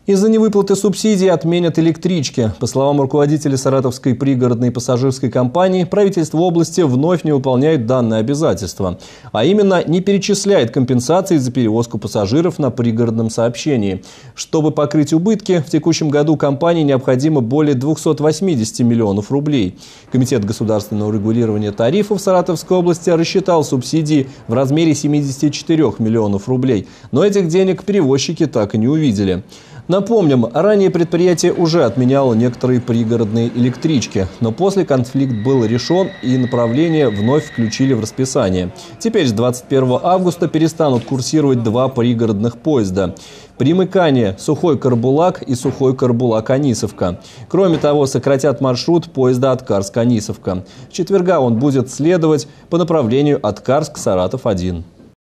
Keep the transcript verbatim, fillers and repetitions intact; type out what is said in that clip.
Из-за невыплаты субсидий отменят электрички. По словам руководителя Саратовской пригородной пассажирской компании, правительство области вновь не выполняет данное обязательство. А именно, не перечисляет компенсации за перевозку пассажиров на пригородном сообщении. Чтобы покрыть убытки, в текущем году компании необходимо более двухсот восьмидесяти миллионов рублей. Комитет государственного регулирования тарифов Саратовской области рассчитал субсидии в размере семидесяти четырёх миллионов рублей. Но этих денег перевозчики так и не увидели. Напомним, ранее предприятие уже отменяло некоторые пригородные электрички, но после конфликт был решен и направление вновь включили в расписание. Теперь с двадцать первого августа перестанут курсировать два пригородных поезда. Примыкание Сухой Карбулак и Сухой Карбулак-Анисовка. Кроме того, сократят маршрут поезда Аткарск-Анисовка. С четверга он будет следовать по направлению Аткарск-Саратов один.